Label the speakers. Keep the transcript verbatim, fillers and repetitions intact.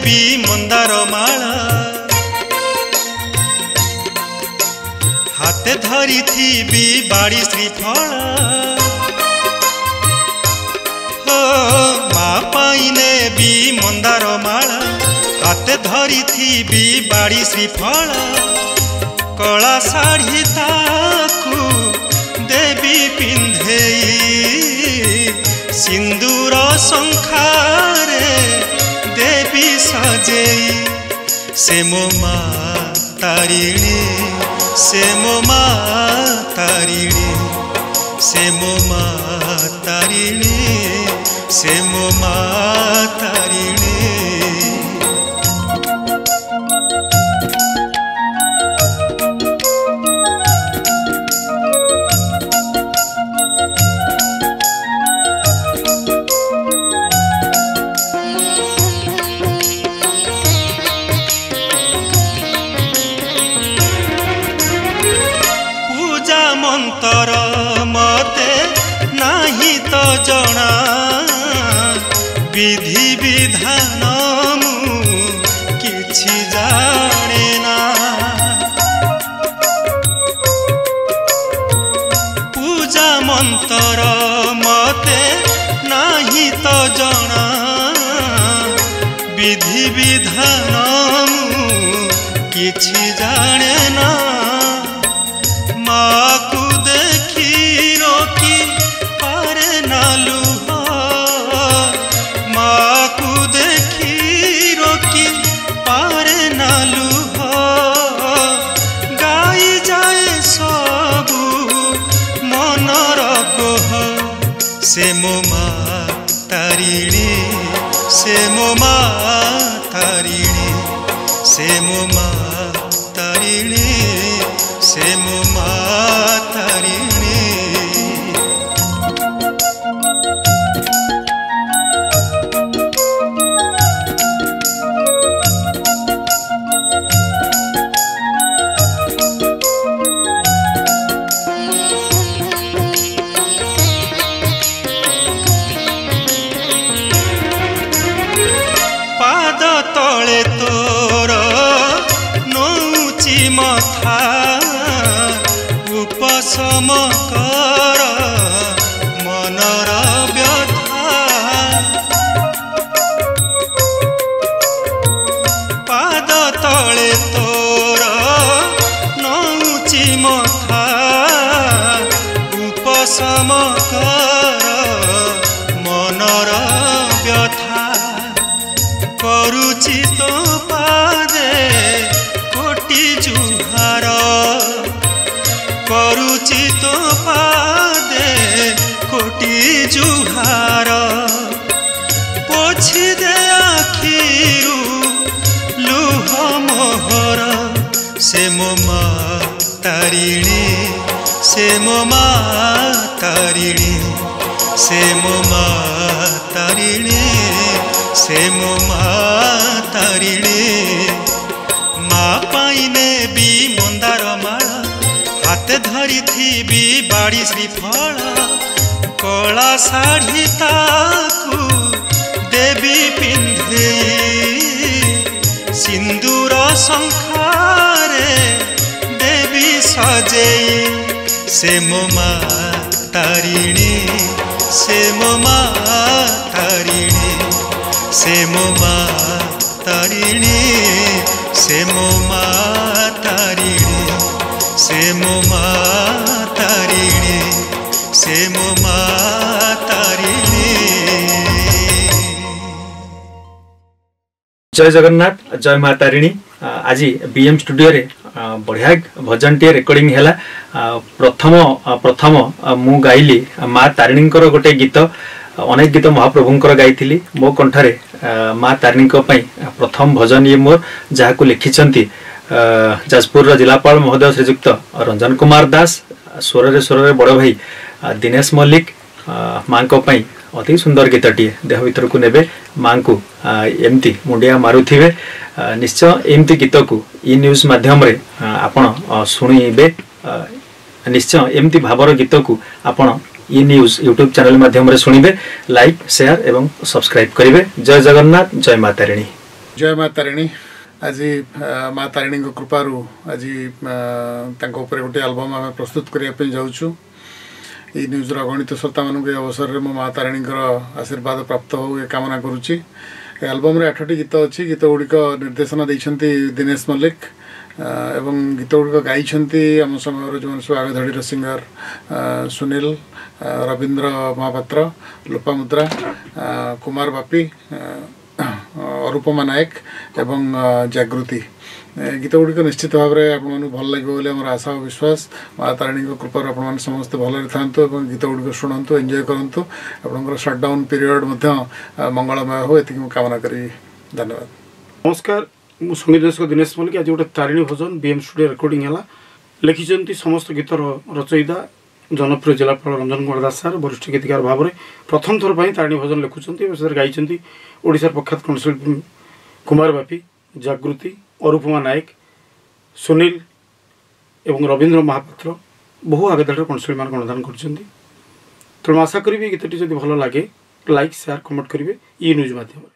Speaker 1: भी मंदार माला हाथे धरी थी बाड़ी श्रीफल हो माँ पाइने भी मंदार माला हाथे धरी थी बाड़ी श्रीफल कला शाढ़ी ताकू देवी पिंधेई सिंदूर शंखारे देवी सजेई से मो माँ तारिणी से मो माँ तारिणी से मो माँ तारिणी से मो माँ तारिणी मंतर मते नाही तो जना विधि विधान मु किछि जाने ना पूजा मंतर मते नाही तो जना विधि विधान मु किछि जाने ना माँ को देखी रोकी पारे नालू माँ को देखी रोकी पारे नालू गाई जाए सबू मनर कोह से मो माँ तारिणी से मो माँ तारिणी से मो माँ तारिणी से मो माँ तारिणी पाद तले तोर नौची मथा उपशम कर मनर व्यथा पाद तले तोर नौची मथा उपशम कर मनर व्यथा करुचि तो पादे कोटि जुहार करुचि तो पादे कोटि जुहार पोछि दे आखिरु लुह मोहर से मो माँ तारिणी से मो माँ तारिणी से मो माँ तारिणी से मो माँ तारिणी माँ पाइने भी मंदार माला हाथ धरी थी बाड़ी श्रीफल कला शाढ़ी ताकू देवी पिंधेई सिंदूर शंखारे देवी सजेई से मो माँ तारिणी से मो माँ तारिणी से मो माँ तारिणी से मो माँ तारिणी से मो माँ तारिणी से मो माँ तारिणी।
Speaker 2: जय जगन्नाथ जय माँ तारिणी। आज बीएम स्टूडियो रे बढ़िया भजन टे रेकर्डिंग हैला। प्रथम प्रथम मु गाइली माँ तारिणी गोटे गीत अनेक गीत महाप्रभुंकर गाई मो कंठरे माँ तारिणी प्रथम भजन ये मोर जहाँ को लिखिंट जाजपुर जिलापाल महोदय श्रीजुक्त रंजन कुमार दास स्वर स्वर बड़ भाई दिनेश मल्लिक माँ अति सुंदर गीतटी देह भीतर को नेबे माँ को एमती मुंडिया मारुथिबे। निश्चय एमती गीत को ई न्यूज माध्यम रे आपण शुणिबे। निश्चय एमती भावर गीत को आपण ई न्यूज यूट्यूब चैनल माध्यम रे शुणिबे। लाइक शेयर एवं सब्सक्राइब करिवे। जय जगन्नाथ जय माँ तारिणी।
Speaker 3: जय माँ तारिणी। आज माँ तारिणी कृपारू आज उपर गोटे एल्बम आम प्रस्तुत करने जाऊँ। ये न्यूज़र अगणित श्रोता मान अवसर में मो माँ तारिणी आशीर्वाद प्राप्त हो ये कामना करुच्ची। एल्बम रे आठटी गीत अच्छी। गीत गुड़िक निर्देशन देते दिनेश मल्लिक एवं गीत गुड़िक गाई आम समय जो सब आगधड़ीर सिंगर सुनील, रवींद्र महापात्र, लोपामुद्रा, कुमार बापी, अरूपमा नायक एवं जागृति। गीत गुड़िक निश्चित भाव में आपको भल लगे आम आशा और विश्वास। माँ तारिणी कृपार आप समस्त भल था गीत गुड़िक शुणु एंजॉय करूँ। आपंकर सटडाउन पीरियड मंगलमय हो ये कामना करी। धन्यवाद।
Speaker 4: नमस्कार, मु संगीत दिनेश मल्लिक। आज गोटे तारिणी भजन बीएम स्टूडियो रेकर्डिंग है। लिखिं समस्त गीतर रचयिता जनप्रिय जिलापाल रंजन कुमार दास सार वरिष्ठ गीतकार भाव में प्रथम थर पर तारिणी भजन लिखुंट। गाई ओडिशार प्रख्यात कंठशिल्पी कुमार बापी, जागृति, अरूपमा नायक, सुनील एवं रवींद्र महापात्र बहु आगधाड़ी कंठशिल्पी मान अनुदान कर। तेणु आशा करी गीतटी जब भल लगे लाइक शेयर कमेंट करेंगे ई न्यूज माध्यम।